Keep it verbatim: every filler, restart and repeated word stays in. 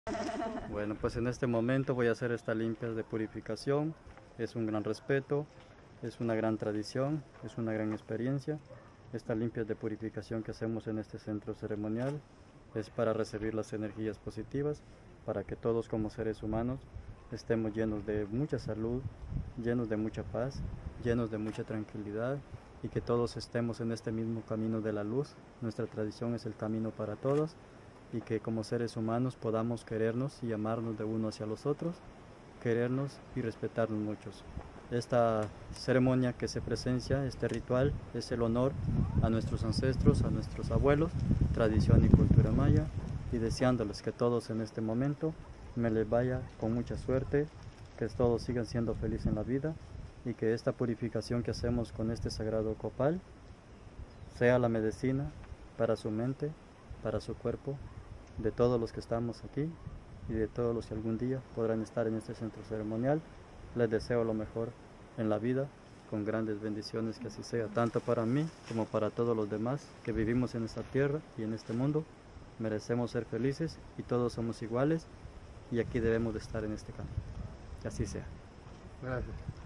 Bueno, pues en este momento voy a hacer esta limpia de purificación. Es un gran respeto, es una gran tradición, es una gran experiencia. Esta limpia de purificación que hacemos en este centro ceremonial es para recibir las energías positivas, para que todos como seres humanos estemos llenos de mucha salud, llenos de mucha paz, llenos de mucha tranquilidad y que todos estemos en este mismo camino de la luz. Nuestra tradición es el camino para todos y que como seres humanos podamos querernos y amarnos de uno hacia los otros, querernos y respetarnos muchos. Esta ceremonia que se presencia, este ritual, es el honor a nuestros ancestros, a nuestros abuelos, tradición y cultura maya, y deseándoles que todos en este momento me les vaya con mucha suerte, que todos sigan siendo felices en la vida y que esta purificación que hacemos con este sagrado copal sea la medicina para su mente, para su cuerpo, de todos los que estamos aquí y de todos los que algún día podrán estar en este centro ceremonial. Les deseo lo mejor en la vida, con grandes bendiciones, que así sea, tanto para mí como para todos los demás que vivimos en esta tierra y en este mundo. Merecemos ser felices y todos somos iguales y aquí debemos de estar en este camino. Que así sea. Gracias.